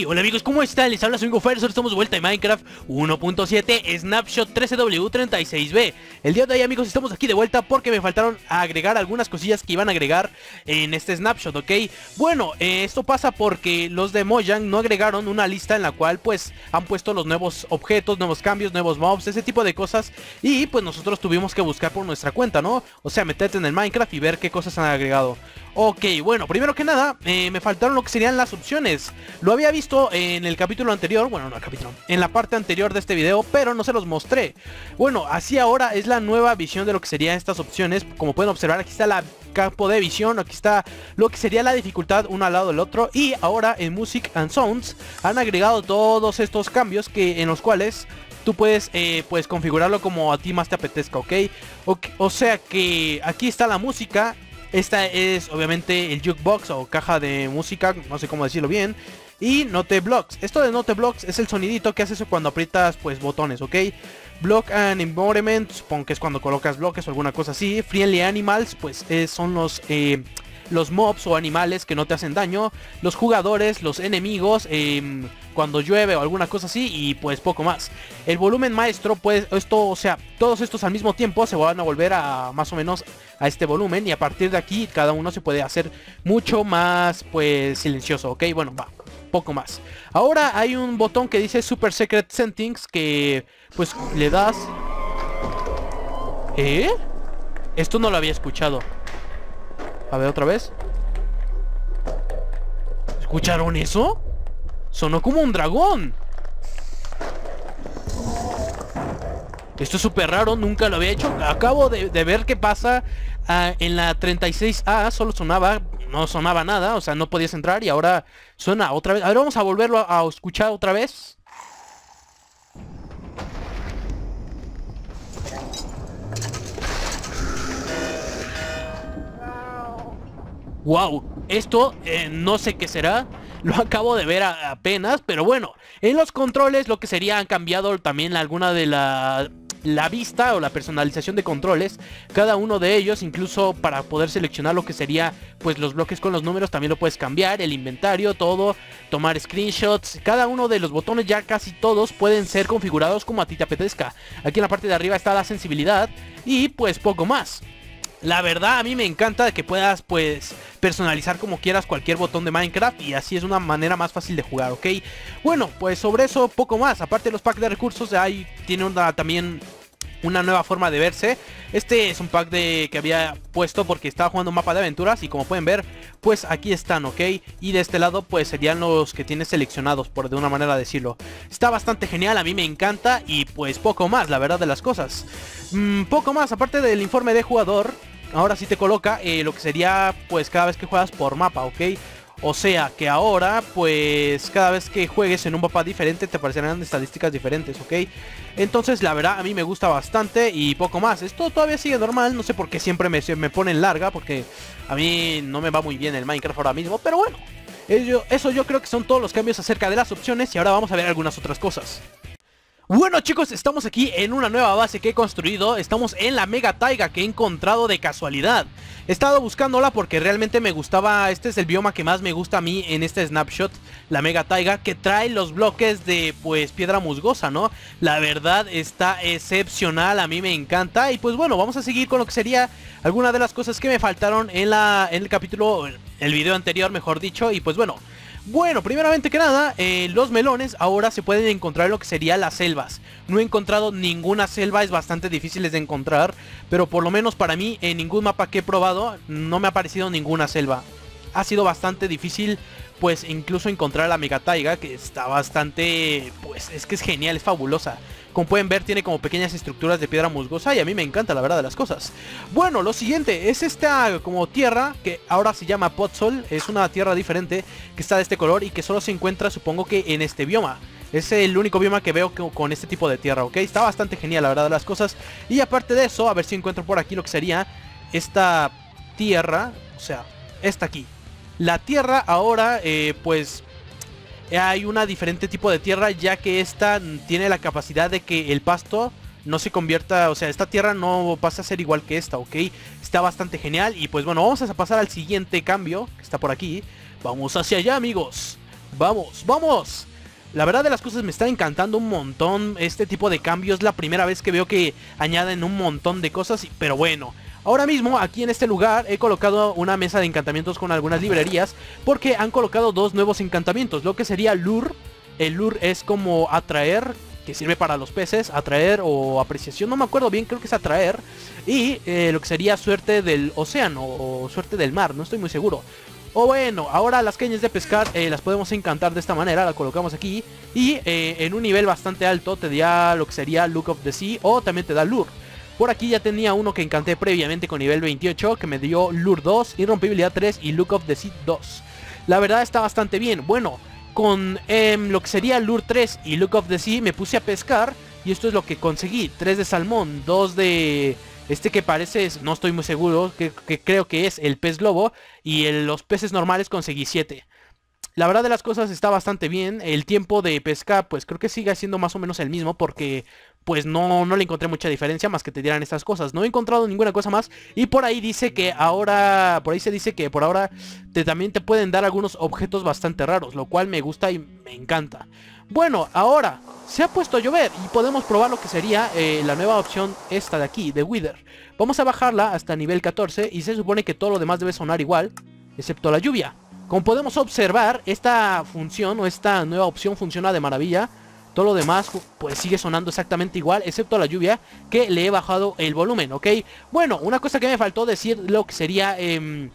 Hey, hola amigos, ¿cómo están? Les habla su amigo Fire, estamos de vuelta en Minecraft 1.7 Snapshot 13W36B. El día de hoy, amigos, estamos aquí de vuelta porque me faltaron agregar algunas cosillas que iban a agregar en este Snapshot, ¿ok? Bueno, esto pasa porque los de Mojang no agregaron una lista en la cual pues han puesto los nuevos objetos, nuevos cambios, nuevos mobs, ese tipo de cosas. Y pues nosotros tuvimos que buscar por nuestra cuenta, ¿no? O sea, meterte en el Minecraft y ver qué cosas han agregado. Ok, bueno, primero que nada, me faltaron lo que serían las opciones. Lo había visto en el capítulo anterior, bueno, no el capítulo, en la parte anterior de este video, pero no se los mostré. Bueno, así ahora es la nueva visión de lo que serían estas opciones. Como pueden observar, aquí está la campo de visión, aquí está lo que sería la dificultad uno al lado del otro. Y ahora en Music and Sounds han agregado todos estos cambios en los cuales tú puedes configurarlo como a ti más te apetezca, ¿ok? O sea que aquí está la música. Esta es obviamente el jukebox o caja de música, no sé cómo decirlo bien. Y Note Blocks. Esto de Note Blocks es el sonidito que hace eso cuando aprietas pues botones, ¿ok? Block and Environment, supongo que es cuando colocas bloques o alguna cosa así. Friendly Animals, pues son los mobs o animales que no te hacen daño. Los jugadores, los enemigos, cuando llueve o alguna cosa así. Y pues poco más. El volumen maestro, pues esto, o sea, todos estos al mismo tiempo se van a volver a más o menos a este volumen. Y a partir de aquí cada uno se puede hacer mucho más pues silencioso, ¿ok? Bueno, va, poco más. Ahora hay un botón que dice Super Secret Settings que pues le das... Esto no lo había escuchado. A ver, otra vez. ¿Escucharon eso? Sonó como un dragón. Esto es súper raro, nunca lo había hecho. Acabo de ver qué pasa. En la 36A solo sonaba, no sonaba nada, o sea, no podías entrar. Y ahora suena otra vez. A ver, vamos a volverlo a escuchar otra vez. Wow, esto no sé qué será. Lo acabo de ver apenas, pero bueno, en los controles lo que sería han cambiado también alguna de la vista o la personalización de controles. Cada uno de ellos, incluso para poder seleccionar lo que sería pues los bloques con los números, también lo puedes cambiar. El inventario, todo, tomar screenshots. Cada uno de los botones, ya casi todos, pueden ser configurados como a ti te apetezca. Aquí en la parte de arriba está la sensibilidad y pues poco más. La verdad, a mí me encanta que puedas pues personalizar como quieras cualquier botón de Minecraft, y así es una manera más fácil de jugar, ¿ok? Bueno, pues sobre eso poco más. Aparte de los packs de recursos, ahí tiene también una nueva forma de verse. Este es un pack que había puesto porque estaba jugando un mapa de aventuras, y como pueden ver, pues aquí están, ¿ok? Y de este lado pues serían los que tienes seleccionados, por de una manera decirlo. Está bastante genial, a mí me encanta, y pues poco más, la verdad de las cosas. Poco más, aparte del informe de jugador. Ahora sí te coloca lo que sería pues cada vez que juegas por mapa, ¿ok? O sea que ahora pues cada vez que juegues en un mapa diferente te aparecerán estadísticas diferentes, ¿ok? Entonces la verdad a mí me gusta bastante y poco más. Esto todavía sigue normal, no sé por qué siempre me ponen larga, porque a mí no me va muy bien el Minecraft ahora mismo. Pero bueno, eso yo creo que son todos los cambios acerca de las opciones, y ahora vamos a ver algunas otras cosas. Bueno chicos, estamos aquí en una nueva base que he construido. Estamos en la Mega Taiga que he encontrado de casualidad. He estado buscándola porque realmente me gustaba. Este es el bioma que más me gusta a mí en este Snapshot, la Mega Taiga, que trae los bloques de pues piedra musgosa, ¿no? La verdad está excepcional, a mí me encanta. Y pues bueno, vamos a seguir con lo que sería alguna de las cosas que me faltaron en el capítulo, el video anterior mejor dicho. Y pues bueno, primeramente que nada, los melones ahora se pueden encontrar en lo que sería las selvas. No he encontrado ninguna selva, es bastante difícil de encontrar, pero por lo menos para mí en ningún mapa que he probado no me ha aparecido ninguna selva. Ha sido bastante difícil pues incluso encontrar la Mega Taiga, que está bastante, pues es que es genial, es fabulosa. Como pueden ver, tiene como pequeñas estructuras de piedra musgosa y a mí me encanta, la verdad de las cosas. Bueno, lo siguiente es esta como tierra que ahora se llama Podzol. Es una tierra diferente que está de este color y que solo se encuentra, supongo que en este bioma. Es el único bioma que veo con este tipo de tierra, ¿ok? Está bastante genial, la verdad de las cosas. Y aparte de eso, a ver si encuentro por aquí lo que sería esta tierra, o sea, esta aquí. La tierra ahora, pues hay una diferente tipo de tierra, ya que esta tiene la capacidad de que el pasto no se convierta, o sea, esta tierra no pasa a ser igual que esta, ¿ok? Está bastante genial. Y pues bueno, vamos a pasar al siguiente cambio, que está por aquí. Vamos hacia allá, amigos. Vamos, vamos. La verdad de las cosas me está encantando un montón este tipo de cambios. La primera vez que veo que añaden un montón de cosas, pero bueno. Ahora mismo aquí en este lugar he colocado una mesa de encantamientos con algunas librerías, porque han colocado dos nuevos encantamientos, lo que sería Lure. El Lure es como atraer, que sirve para los peces, atraer o apreciación, no me acuerdo bien, creo que es atraer. Y lo que sería suerte del océano o suerte del mar, no estoy muy seguro. O bueno, ahora las cañas de pescar las podemos encantar de esta manera, la colocamos aquí. Y en un nivel bastante alto te da lo que sería Look of the Sea o también te da Lure. Por aquí ya tenía uno que encanté previamente con nivel 28 que me dio Lure 2, Irrompibilidad 3 y Look of the Sea 2. La verdad está bastante bien. Bueno, con lo que sería Lure 3 y Look of the Sea me puse a pescar y esto es lo que conseguí. 3 de salmón, 2 de... este que parece, no estoy muy seguro, que creo que es el pez globo. Y los peces normales conseguí 7. La verdad de las cosas está bastante bien. El tiempo de pesca pues creo que sigue siendo más o menos el mismo, porque pues no le encontré mucha diferencia más que te dieran estas cosas. No he encontrado ninguna cosa más. Y por ahí dice que ahora, por ahí se dice que por ahora también te pueden dar algunos objetos bastante raros, lo cual me gusta y me encanta. Bueno, ahora se ha puesto a llover y podemos probar lo que sería la nueva opción esta de aquí, de Wither. Vamos a bajarla hasta nivel 14 y se supone que todo lo demás debe sonar igual, excepto la lluvia. Como podemos observar, esta función o esta nueva opción funciona de maravilla. Todo lo demás pues sigue sonando exactamente igual, excepto la lluvia, que le he bajado el volumen, ¿ok? Bueno, una cosa que me faltó decir, lo que sería el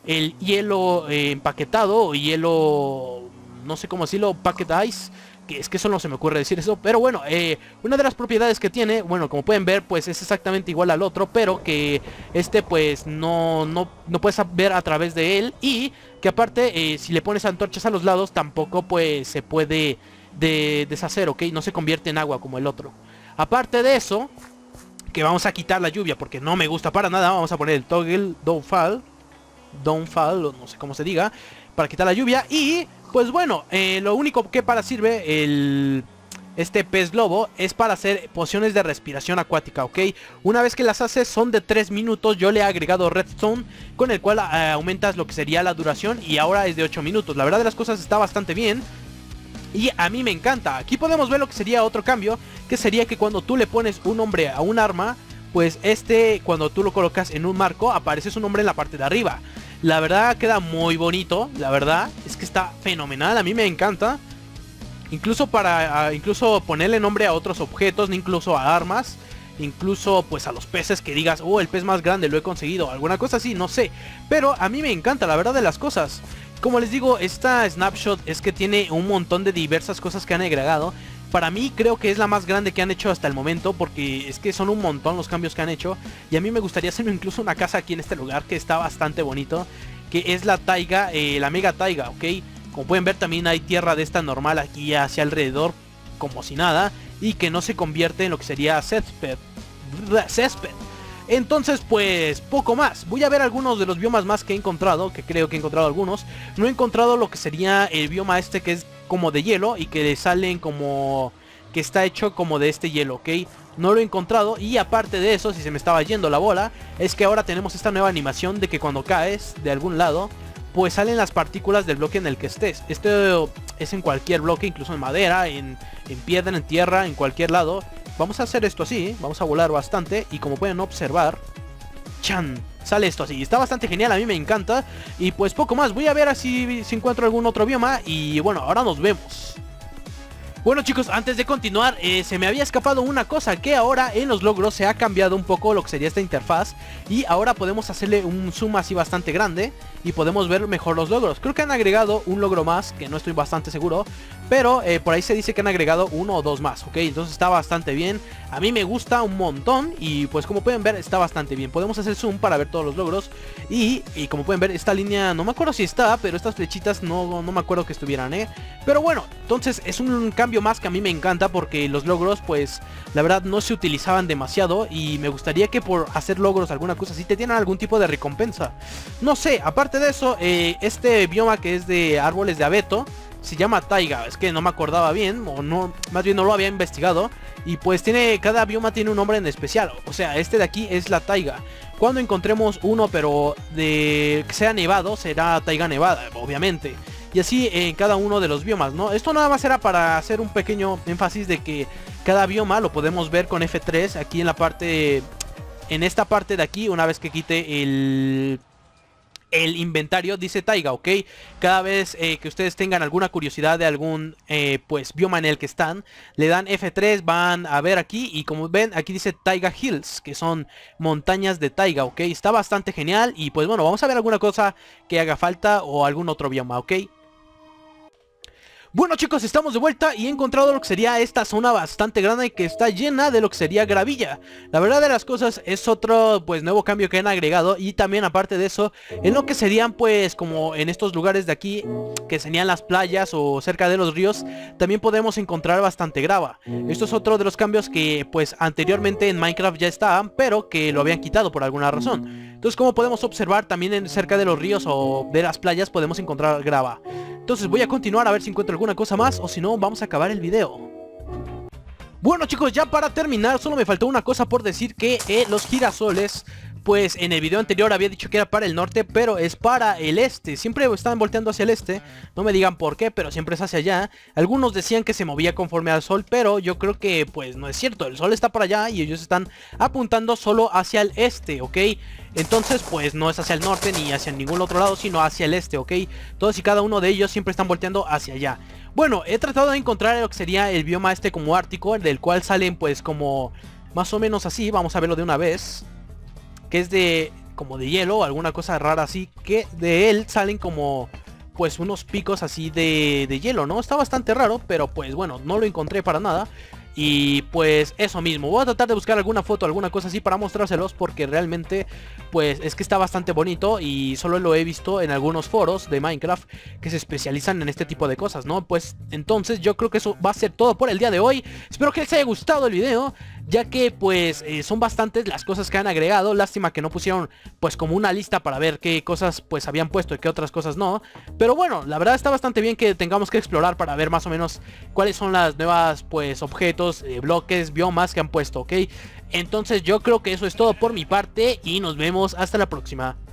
hielo empaquetado o hielo, no sé cómo decirlo, packet ice. Que es que eso no se me ocurre decir eso, pero bueno, una de las propiedades que tiene, bueno, como pueden ver, pues es exactamente igual al otro, pero que este pues no puedes ver a través de él, y que aparte si le pones antorchas a los lados tampoco pues se puede deshacer, ¿ok? No se convierte en agua como el otro. Aparte de eso, que vamos a quitar la lluvia porque no me gusta para nada, vamos a poner el toggle downfall, o no sé cómo se diga, para quitar la lluvia. Y pues bueno, lo único que para sirve este pez globo es para hacer pociones de respiración acuática, ¿ok? Una vez que las haces son de 3 minutos, yo le he agregado redstone, con el cual aumentas lo que sería la duración, y ahora es de 8 minutos. La verdad de las cosas está bastante bien y a mí me encanta. Aquí podemos ver lo que sería otro cambio, que sería que cuando tú le pones un nombre a un arma, pues cuando tú lo colocas en un marco, aparece su nombre en la parte de arriba. La verdad queda muy bonito, la verdad es que está fenomenal, a mí me encanta. Incluso para incluso ponerle nombre a otros objetos, incluso a armas, incluso pues a los peces, que digas, oh, el pez más grande lo he conseguido, alguna cosa así, no sé. Pero a mí me encanta, la verdad de las cosas. Como les digo, esta snapshot es que tiene un montón de diversas cosas que han agregado. Para mí creo que es la más grande que han hecho hasta el momento, porque es que son un montón los cambios que han hecho. Y a mí me gustaría hacer incluso una casa aquí en este lugar que está bastante bonito, que es la taiga, la mega taiga, ¿ok? Como pueden ver también hay tierra de esta normal aquí hacia alrededor, como si nada, y que no se convierte en lo que sería césped. Entonces pues poco más. Voy a ver algunos de los biomas más que he encontrado, que creo que he encontrado algunos. No he encontrado lo que sería el bioma este que es como de hielo y que le salen como que está hecho como de este hielo, ¿ok? No lo he encontrado. Y aparte de eso, si se me estaba yendo la bola, es que ahora tenemos esta nueva animación de que cuando caes de algún lado, pues salen las partículas del bloque en el que estés. Esto es en cualquier bloque, incluso en madera, en piedra, en tierra, en cualquier lado. Vamos a hacer esto así, vamos a volar bastante y como pueden observar, ¡chan! Sale esto así, está bastante genial, a mí me encanta. Y pues poco más, voy a ver si encuentro algún otro bioma y bueno, ahora nos vemos. Bueno chicos, antes de continuar, se me había escapado una cosa, que ahora en los logros se ha cambiado un poco lo que sería esta interfaz. Y ahora podemos hacerle un zoom así bastante grande y podemos ver mejor los logros. Creo que han agregado un logro más, que no estoy bastante seguro, pero por ahí se dice que han agregado 1 o 2 más, ¿ok? Entonces está bastante bien, a mí me gusta un montón y pues como pueden ver está bastante bien. Podemos hacer zoom para ver todos los logros y como pueden ver esta línea, no me acuerdo si está, pero estas flechitas no me acuerdo que estuvieran, pero bueno, entonces es un cambio más que a mí me encanta, porque los logros pues la verdad no se utilizaban demasiado y me gustaría que por hacer logros, alguna cosa así, te tienen algún tipo de recompensa. No sé, aparte de eso, este bioma que es de árboles de abeto se llama taiga, es que no me acordaba bien, o no, más bien no lo había investigado. Y pues cada bioma tiene un nombre en especial, o sea, este de aquí es la taiga. Cuando encontremos uno pero que sea nevado, será taiga nevada, obviamente. y así en cada uno de los biomas, ¿no? Esto nada más era para hacer un pequeño énfasis de que cada bioma lo podemos ver con F3 aquí en la parte, en esta parte de aquí, una vez que quite el inventario, dice taiga, ¿ok? Cada vez que ustedes tengan alguna curiosidad de algún pues bioma en el que están, le dan F3, van a ver aquí y como ven aquí dice Taiga Hills, que son montañas de taiga, ¿ok? Está bastante genial y pues bueno, vamos a ver alguna cosa que haga falta o algún otro bioma, ¿ok? Bueno chicos, estamos de vuelta y he encontrado lo que sería esta zona bastante grande que está llena de lo que sería gravilla. La verdad de las cosas es otro pues nuevo cambio que han agregado y también aparte de eso, en lo que serían pues como en estos lugares de aquí, que serían las playas o cerca de los ríos, también podemos encontrar bastante grava. Esto es otro de los cambios que pues anteriormente en Minecraft ya estaban, pero que lo habían quitado por alguna razón. Entonces como podemos observar también cerca de los ríos o de las playas podemos encontrar grava. Entonces voy a continuar a ver si encuentro alguna cosa más o si no vamos a acabar el video. Bueno chicos, ya para terminar solo me faltó una cosa por decir, que los girasoles, pues en el video anterior había dicho que era para el norte, pero es para el este. Siempre están volteando hacia el este, no me digan por qué, pero siempre es hacia allá. Algunos decían que se movía conforme al sol, pero yo creo que pues no es cierto. El sol está para allá y ellos están apuntando solo hacia el este, ¿ok? Entonces pues no es hacia el norte ni hacia ningún otro lado, sino hacia el este, ¿ok? Todos y cada uno de ellos siempre están volteando hacia allá. Bueno, he tratado de encontrar lo que sería el bioma este como ártico, del cual salen pues como más o menos así. Vamos a verlo de una vez, que es de como de hielo o alguna cosa rara así, que de él salen como pues unos picos así de hielo, ¿no? Está bastante raro, pero pues bueno, no lo encontré para nada. Y pues eso mismo, voy a tratar de buscar alguna foto, alguna cosa así para mostrárselos, porque realmente pues es que está bastante bonito y solo lo he visto en algunos foros de Minecraft que se especializan en este tipo de cosas, ¿no? Pues entonces yo creo que eso va a ser todo por el día de hoy. Espero que les haya gustado el video, ya que pues son bastantes las cosas que han agregado. Lástima que no pusieron pues como una lista para ver qué cosas pues habían puesto y qué otras cosas no. Pero bueno, la verdad está bastante bien que tengamos que explorar para ver más o menos cuáles son las nuevas pues objetos, bloques, biomas que han puesto, ¿ok? Entonces yo creo que eso es todo por mi parte y nos vemos hasta la próxima.